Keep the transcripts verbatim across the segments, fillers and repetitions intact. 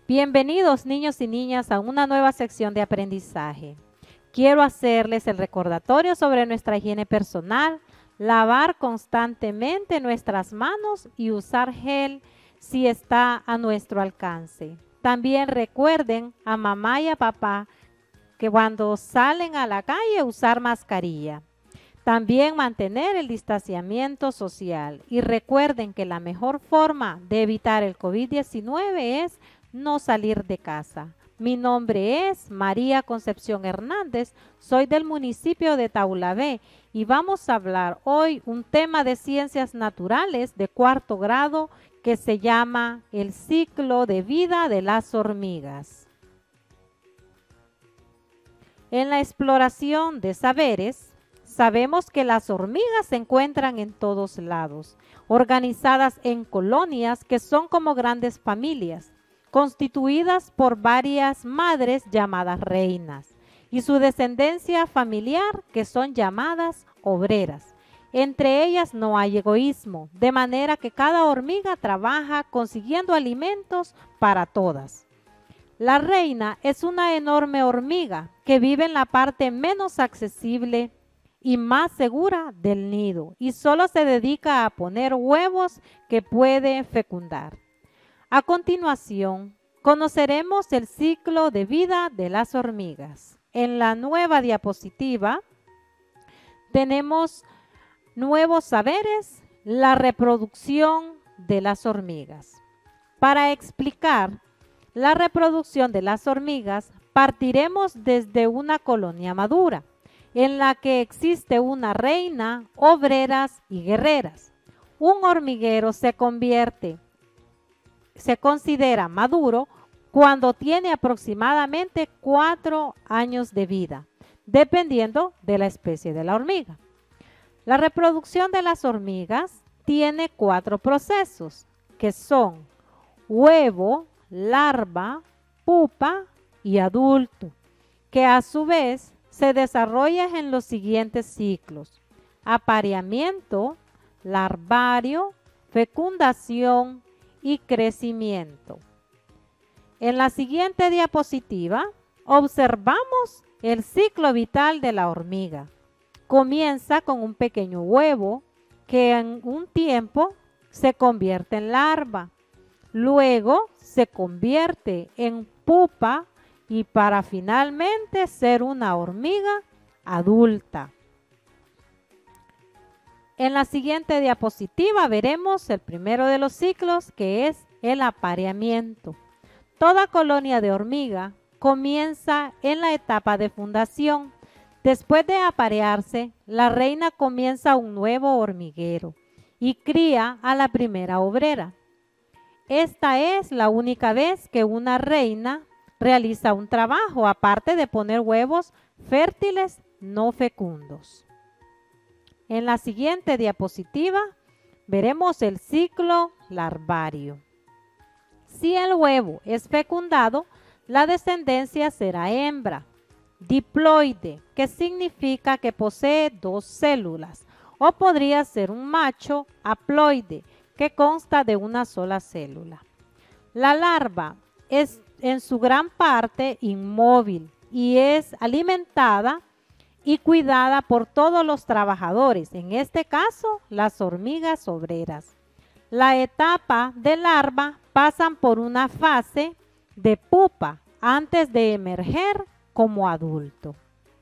Bienvenidos niños y niñas a una nueva sección de aprendizaje. Quiero hacerles el recordatorio sobre nuestra higiene personal, lavar constantemente nuestras manos y usar gel si está a nuestro alcance. También recuerden a mamá y a papá que cuando salen a la calle usar mascarilla. También mantener el distanciamiento social. Y recuerden que la mejor forma de evitar el COVID diecinueve es no salir de casa. Mi nombre es María Concepción Hernández, soy del municipio de Taulabé y vamos a hablar hoy un tema de ciencias naturales de cuarto grado que se llama el ciclo de vida de las hormigas. En la exploración de saberes, sabemos que las hormigas se encuentran en todos lados, organizadas en colonias que son como grandes familias, constituidas por varias madres llamadas reinas y su descendencia familiar que son llamadas obreras. Entre ellas no hay egoísmo, de manera que cada hormiga trabaja consiguiendo alimentos para todas. La reina es una enorme hormiga que vive en la parte menos accesible y más segura del nido y solo se dedica a poner huevos que puede fecundar. A continuación, conoceremos el ciclo de vida de las hormigas. En la nueva diapositiva tenemos nuevos saberes, la reproducción de las hormigas. Para explicar la reproducción de las hormigas, partiremos desde una colonia madura, en la que existe una reina, obreras y guerreras. Un hormiguero se convierte se considera maduro cuando tiene aproximadamente cuatro años de vida, dependiendo de la especie de la hormiga. La reproducción de las hormigas tiene cuatro procesos, que son huevo, larva, pupa y adulto, que a su vez se desarrollan en los siguientes ciclos: apareamiento, larvario, fecundación y crecimiento. En la siguiente diapositiva observamos el ciclo vital de la hormiga. Comienza con un pequeño huevo que en un tiempo se convierte en larva. Luego se convierte en pupa y para finalmente ser una hormiga adulta. En la siguiente diapositiva veremos el primero de los ciclos, que es el apareamiento. Toda colonia de hormiga comienza en la etapa de fundación. Después de aparearse, la reina comienza un nuevo hormiguero y cría a la primera obrera. Esta es la única vez que una reina realiza un trabajo, aparte de poner huevos fértiles no fecundos. En la siguiente diapositiva veremos el ciclo larvario. Si el huevo es fecundado, la descendencia será hembra, diploide, que significa que posee dos células, o podría ser un macho haploide, que consta de una sola célula. La larva es en su gran parte inmóvil y es alimentada y cuidada por todos los trabajadores, en este caso las hormigas obreras. La etapa de larva pasan por una fase de pupa antes de emerger como adulto.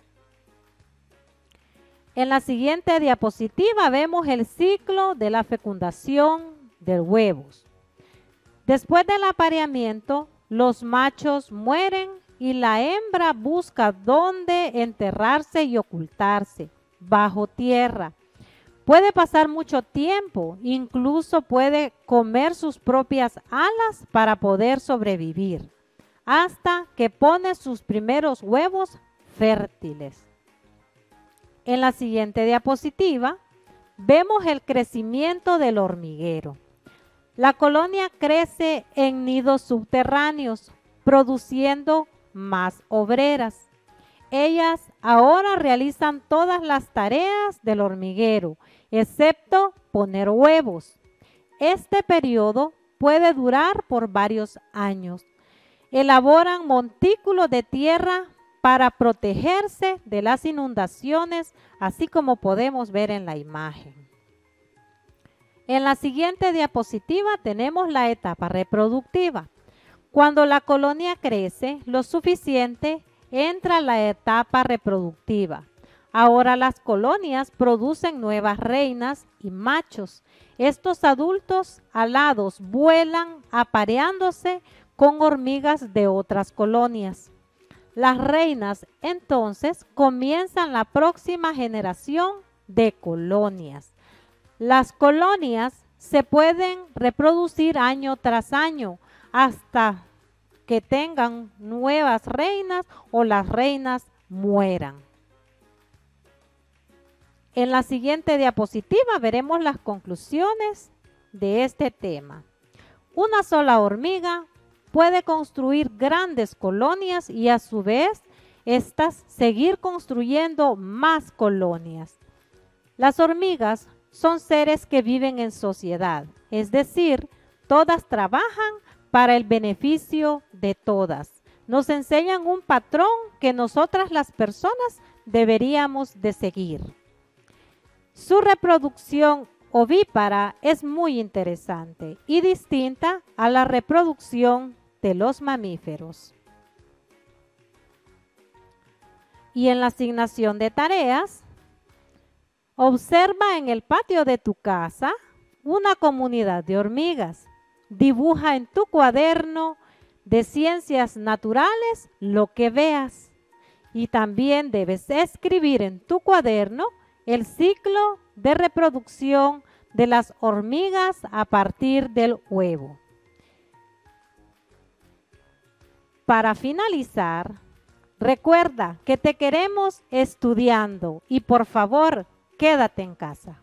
En la siguiente diapositiva vemos el ciclo de la fecundación de huevos. Después del apareamiento, los machos mueren y la hembra busca dónde enterrarse y ocultarse, bajo tierra. Puede pasar mucho tiempo, incluso puede comer sus propias alas para poder sobrevivir, hasta que pone sus primeros huevos fértiles. En la siguiente diapositiva vemos el crecimiento del hormiguero. La colonia crece en nidos subterráneos, produciendo más obreras. Ellas ahora realizan todas las tareas del hormiguero, excepto poner huevos. Este periodo puede durar por varios años. elaboran montículos de tierra para protegerse de las inundaciones, así como podemos ver en la imagen. En la siguiente diapositiva tenemos la etapa reproductiva. Cuando la colonia crece lo suficiente, entra la etapa reproductiva. Ahora las colonias producen nuevas reinas y machos. Estos adultos alados vuelan apareándose con hormigas de otras colonias. Las reinas entonces comienzan la próxima generación de colonias. Las colonias se pueden reproducir año tras año hasta que tengan nuevas reinas o las reinas mueran. En la siguiente diapositiva veremos las conclusiones de este tema. Una sola hormiga puede construir grandes colonias y a su vez estas seguir construyendo más colonias. Las hormigas son seres que viven en sociedad, es decir, todas trabajan para el beneficio de todas. Nos enseñan un patrón que nosotras las personas deberíamos de seguir. Su reproducción ovípara es muy interesante y distinta a la reproducción de los mamíferos. Y en la asignación de tareas, observa en el patio de tu casa una comunidad de hormigas. Dibuja en tu cuaderno de ciencias naturales lo que veas. Y también debes escribir en tu cuaderno el ciclo de reproducción de las hormigas a partir del huevo. Para finalizar, recuerda que te queremos estudiando y por favor, quédate en casa.